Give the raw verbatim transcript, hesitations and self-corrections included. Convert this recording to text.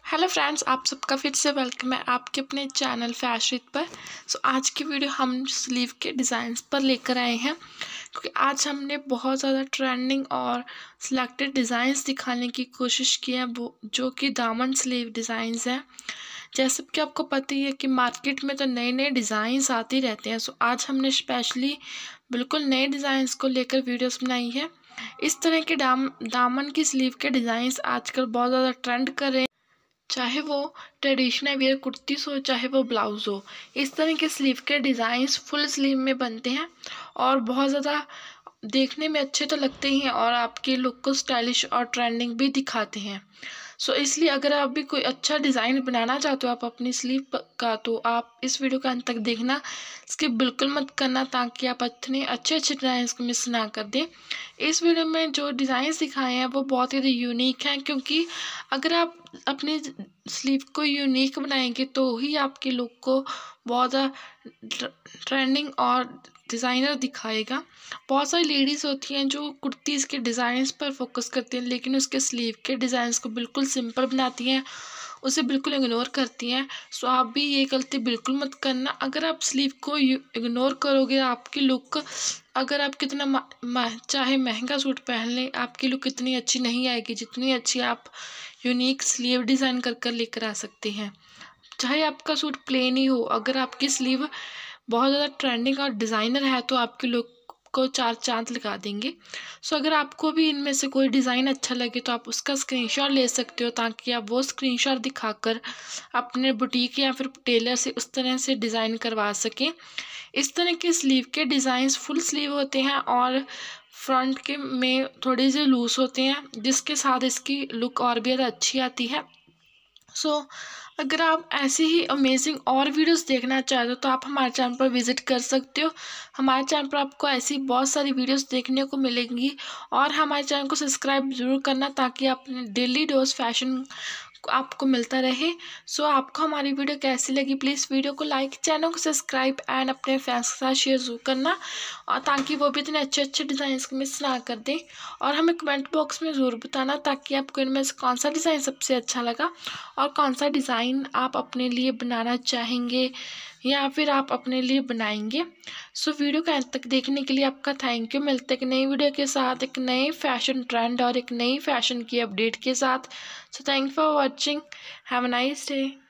Hello friends, आप सबका फिर से वेलकम है आपके अपने चैनल फैशन पर। सो so, आज की वीडियो हम स्लीव के डिज़ाइंस पर लेकर आए हैं, क्योंकि आज हमने बहुत ज़्यादा ट्रेंडिंग और सिलेक्टेड डिज़ाइंस दिखाने की कोशिश की है, वो जो कि दामन स्लीव डिज़ाइंस हैं। जैसे कि आपको पता ही है कि मार्केट में तो नए नए डिज़ाइंस आते रहते हैं। सो so, आज हमने स्पेशली बिल्कुल नए डिज़ाइंस को लेकर वीडियोस बनाई है। इस तरह के दाम दामन की स्लीव के डिज़ाइंस आजकल बहुत ज़्यादा ट्रेंड कर रहे हैं, चाहे वो ट्रेडिशनल वेयर कुर्तीस हो चाहे वो ब्लाउज़ हो। इस तरह के स्लीव के डिज़ाइंस फुल स्लीव में बनते हैं और बहुत ज़्यादा देखने में अच्छे तो लगते ही हैं और आपके लुक को स्टाइलिश और ट्रेंडिंग भी दिखाते हैं। सो इसलिए अगर आप भी कोई अच्छा डिज़ाइन बनाना चाहते हो आप अपनी स्लीव का, तो आप इस वीडियो का अंत तक देखना, स्किप बिल्कुल मत करना, ताकि आप इतने अच्छे अच्छे डिज़ाइन को मिस ना कर दें। इस वीडियो में जो डिज़ाइंस दिखाए हैं वो बहुत ही यूनिक हैं, क्योंकि अगर आप अपनी स्लीव को यूनिक बनाएंगे तो ही आपके लुक को बहुत ज़्यादा ट्रेंडिंग और डिज़ाइनर दिखाएगा। बहुत सारी लेडीज़ होती हैं जो कुर्तीज़ के डिज़ाइंस पर फोकस करती हैं, लेकिन उसके स्लीव के डिज़ाइंस को बिल्कुल सिंपल बनाती हैं, उसे बिल्कुल इग्नोर करती हैं। सो आप भी ये गलती बिल्कुल मत करना। अगर आप स्लीव को इग्नोर करोगे, आपकी लुक, अगर आप कितना चाहे महंगा सूट पहन लें, आपकी लुक इतनी अच्छी नहीं आएगी जितनी अच्छी आप यूनिक स्लीव डिज़ाइन कर कर लेकर आ सकते हैं। चाहे आपका सूट प्लेन ही हो, अगर आपकी स्लीव बहुत ज़्यादा ट्रेंडिंग और डिज़ाइनर है तो आपकी लुक को चार चांद लगा देंगे। सो अगर आपको भी इनमें से कोई डिज़ाइन अच्छा लगे तो आप उसका स्क्रीनशॉट ले सकते हो, ताकि आप वो स्क्रीनशॉट दिखाकर अपने बुटीक या फिर टेलर से उस तरह से डिज़ाइन करवा सकें। इस तरह के स्लीव के डिज़ाइंस फुल स्लीव होते हैं और फ्रंट के में थोड़ी सी लूज होते हैं, जिसके साथ इसकी लुक और भी ज़्यादा अच्छी आती है। सो so, अगर आप ऐसी ही अमेजिंग और वीडियोस देखना चाहते हो तो आप हमारे चैनल पर विज़िट कर सकते हो। हमारे चैनल पर आपको ऐसी बहुत सारी वीडियोस देखने को मिलेंगी, और हमारे चैनल को सब्सक्राइब ज़रूर करना, ताकि अपने डेली डोज फैशन आपको मिलता रहे। सो so, आपको हमारी वीडियो कैसी लगी, प्लीज़ वीडियो को लाइक, चैनल को सब्सक्राइब एंड अपने फ्रेंड्स के साथ शेयर ज़रूर करना, और ताकि वो भी इतने अच्छे अच्छे डिज़ाइंस को मिस ना कर दें। और हमें कमेंट बॉक्स में ज़रूर बताना, ताकि आपको इनमें से कौन सा डिज़ाइन सबसे अच्छा लगा और कौन सा डिज़ाइन आप अपने लिए बनाना चाहेंगे या फिर आप अपने लिए बनाएंगे। सो वीडियो का अंत तक देखने के लिए आपका थैंक यू। मिलते एक नई वीडियो के साथ, एक नए फैशन ट्रेंड और एक नई फैशन की अपडेट के साथ। So thank for watching, have a nice day.